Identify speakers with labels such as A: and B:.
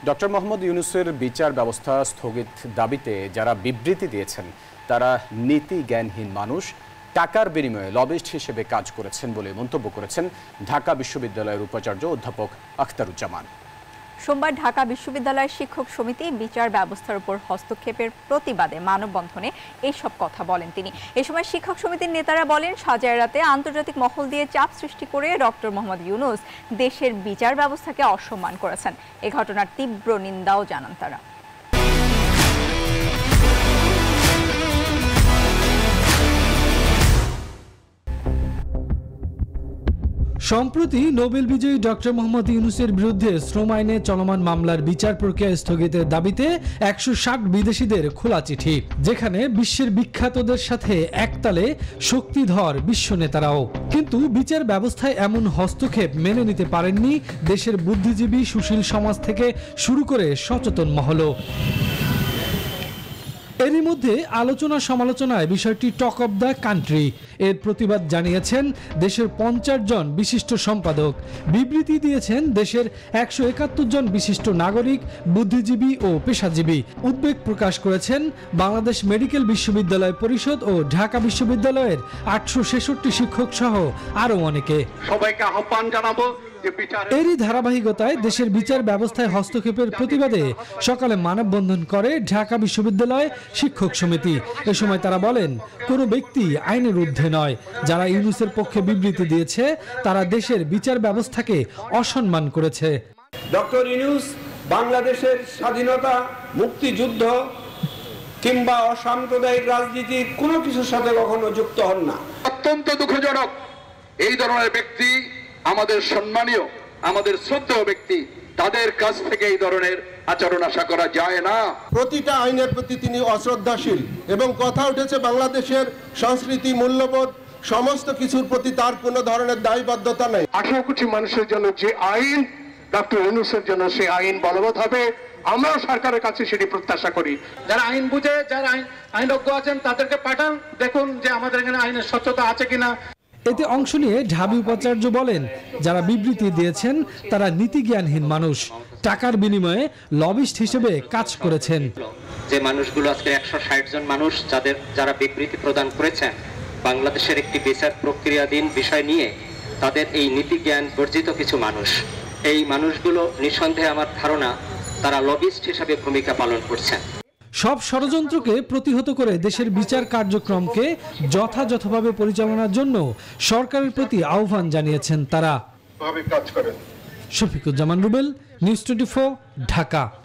A: Doctor Mohammad ইউনূসের বিচার ব্যবস্থা স্থগিত দাবিতে যারা বিবৃতি দিয়েছেন তারা নীতি জ্ঞানহীন মানুষ, টাকার বিনিময়ে লবিস্ট হিসেবে কাজ করেছেন বলে মন্তব্য করেছেন ঢাকা বিশ্ববিদ্যালয়ের উপাচার্য অধ্যাপক আখতারুজ্জামান।
B: সোমবার ঢাকা বিশ্ববিদ্যালয়ের শিক্ষক সমিতি বিচার ব্যবস্থার উপর হস্তক্ষেপের প্রতিবাদে মানববন্ধনে এইসব কথা বলেন তিনি। এ সময় শিক্ষক সমিতির নেতারা বলেন, সাজার রাতে আন্তর্জাতিক মহল দিয়ে চাপ সৃষ্টি করে ডক্টর মোহাম্মদ ইউনূস দেশের বিচার ব্যবস্থাকে অসম্মান করেছেন। এ ঘটনার তীব্র নিন্দাও জানান তারা।
C: সম্প্রতি নোবেল বিজয়ী ডক্টর মোহাম্মদ ইউনূসের বিরুদ্ধে শ্রম আইনে চলমান মামলার বিচার প্রক্রিয়া স্থগিতের দাবিতে 160 বিদেশিদের খোলা চিঠি, যেখানে বিশ্বের বিখ্যাতদের সাথে একতালে শক্তিধর বিশ্ব নেতারাও। কিন্তু বিচার ব্যবস্থায় এমন হস্তক্ষেপ মেনে নিতে পারেননি দেশের বুদ্ধিজীবী, সুশীল সমাজ থেকে শুরু করে সচেতন মহলও। এরই মধ্যে আলোচনা সমালোচনায় বিষয়টি টক অব দ্য কান্ট্রি। এর প্রতিবাদ জানিয়েছেন দেশের 50 জন বিশিষ্ট সম্পাদক। বিবৃতি দিয়েছেন দেশের 171 জন বিশিষ্ট নাগরিক, বুদ্ধিজীবী ও পেশাজীবী। উদ্বেগ প্রকাশ করেছেন বাংলাদেশ মেডিকেল বিশ্ববিদ্যালয় পরিষদ ও ঢাকা বিশ্ববিদ্যালয়ের 866 শিক্ষক সহ আরও অনেকে।
D: সবাইকে আহ্বান জানাবো।
C: এরই ধারাবাহিকতায় দেশের বিচার ব্যবস্থায় হস্তক্ষেপের প্রতিবাদে সকালে মানববন্ধন করে ঢাকা বিশ্ববিদ্যালয় শিক্ষক সমিতি। এ সময় তারা বলেন, কোনো ব্যক্তি আইনের ঊর্ধ্বে নয়। যারা ইউনূসের পক্ষে বিবৃতি দিয়েছে তারা দেশের বিচার ব্যবস্থাকে অসম্মান করেছে।
E: ডক্টর ইউনূস বাংলাদেশের স্বাধীনতা, মুক্তিযুদ্ধ কিংবা অসাম্প্রদায়িক রাজনীতির কোনো কিছুর সাথে কখনো যুক্ত হন না।
D: অত্যন্ত দুঃখজনক, এই ধরনের ব্যক্তি আমাদের সম্মানীয়, আমাদের শ্রদ্ধেয় ব্যক্তি, তাদের কাছ থেকে এই ধরনের আচরণ আশা করা যায় না।
F: প্রতিটা আইনের প্রতি তিনি অশ্রদ্ধাশীল এবং কথা উঠেছে বাংলাদেশের সংস্কৃতি, মূল্যবোধ সমস্ত কিছুর প্রতি তার কোনো ধরনের দায়বদ্ধতা নেই।
G: 18 কোটি মানুষের জন্য যে আইন, ডক্টর ইউনূসের জন্য সেই আইন বলবৎ হবে। আমরাও সরকারের কাছে সেটি প্রত্যাশা করি।
H: যারা আইন বুঝে, যারা আইনজ্ঞ আছেন তাদেরকে পাঠান, দেখুন যে আমাদের এখানে আইনের স্বচ্ছতা আছে কিনা।
C: এতে অংশ নিয়ে ঢাবি উপাচার্য বলেন, যারা বিবৃতি দিয়েছেন তারা নীতিজ্ঞানহীন মানুষ, টাকার বিনিময়ে লবিস্ট হিসেবে কাজ করেছেন।
I: যে মানুষগুলো আজকে 160 জন মানুষ যারা বিবৃতি প্রদান করেছেন বাংলাদেশের একটি বিচার প্রক্রিয়াধীন বিষয় নিয়ে, তাদের এই নীতিজ্ঞান বর্জিত কিছু মানুষ, এই মানুষগুলো নিঃসন্দেহে আমার ধারণা তারা লবিস্ট হিসেবে ভূমিকা পালন করছেন।
C: সব ষড়যন্ত্রকে প্রতিহত করে দেশের বিচার কার্যক্রমকে যথাযথভাবে পরিচালনার জন্য সরকারের প্রতি আহ্বান জানিয়েছেন তারা।
G: কাজ করেন।
C: শফিকুজ্জামান রুবেল, নিউজ 24, ঢাকা।